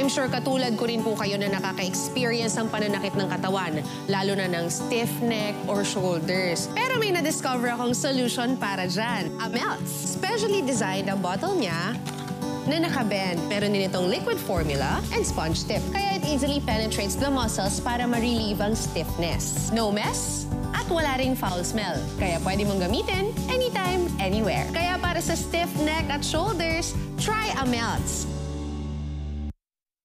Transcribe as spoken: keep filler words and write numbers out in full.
I'm sure katulad ko rin po kayo na nakaka-experience ng pananakit ng katawan, lalo na ng stiff neck or shoulders. Pero may na-discover akong solution para dyan. AMMELTZ. Specially designed ang bottle niya na nakabend. Meron din itong liquid formula and sponge tip. Kaya it easily penetrates the muscles para ma-relieve ang stiffness. No mess at wala ring foul smell. Kaya pwede mong gamitin anytime, anywhere. Kaya para sa stiff neck at shoulders, try AMMELTZ.